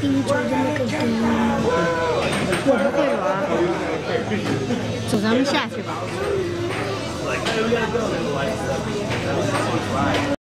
冰球真的可以冰吗？ 我不会玩。走，咱们下去吧。